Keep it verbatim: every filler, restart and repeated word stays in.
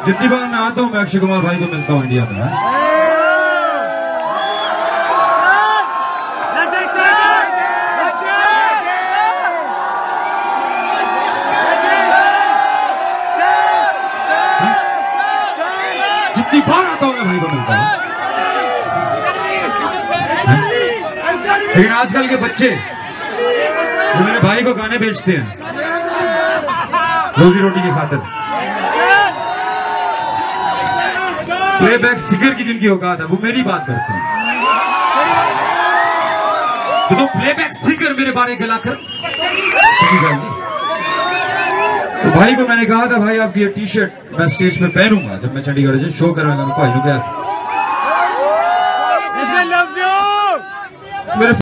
जितनी बार मैं आता हूँ मैं अक्षय कुमार भाई को मिलता हूँ इंडिया में। जितनी बार आता हूँ मैं भाई को मिलता हूँ। लेकिन आजकल के बच्चे जो मेरे भाई को गाने बेचते हैं रोजी रोटी की खातिर, प्लेबैक सिंगर की जिनकी औकात है वो मेरी बात करते हैं। तो तुम प्लेबैक सिंगर मेरे बारे गलाकर तो भाई को मैंने कहा था भाई आपकी ये टी शर्ट मैं स्टेज पे पहनूंगा जब मैं चंडीगढ़ से शो कराऊंगा। भाई क्या मेरे